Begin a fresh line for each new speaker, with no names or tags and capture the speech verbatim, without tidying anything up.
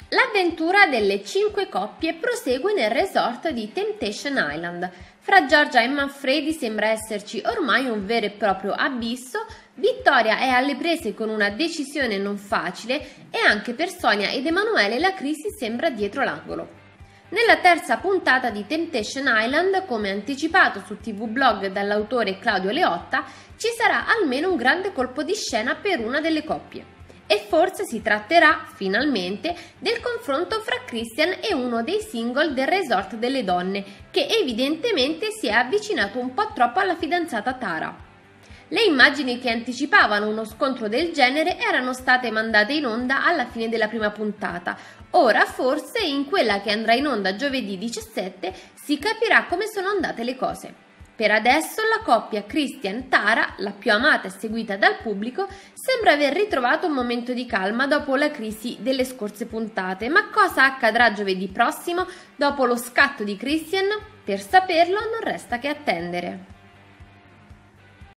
L'avventura delle cinque coppie prosegue nel resort di Temptation Island. Fra Giorgia e Manfredi sembra esserci ormai un vero e proprio abisso. Vittoria è alle prese con una decisione non facile e anche per Sonia ed Emanuele la crisi sembra dietro l'angolo. Nella terza puntata di Temptation Island, come anticipato su T V Blog dall'autore Claudio Leotta, ci sarà almeno un grande colpo di scena per una delle coppie. E forse si tratterà, finalmente, del confronto fra Christian e uno dei single del resort delle donne, che evidentemente si è avvicinato un po' troppo alla fidanzata Tara. Le immagini che anticipavano uno scontro del genere erano state mandate in onda alla fine della prima puntata. Ora, forse, in quella che andrà in onda giovedì diciassette, si capirà come sono andate le cose. Per adesso la coppia Christian-Tara, la più amata e seguita dal pubblico, sembra aver ritrovato un momento di calma dopo la crisi delle scorse puntate. Ma cosa accadrà giovedì prossimo dopo lo scatto di Christian? Per saperlo non resta che attendere.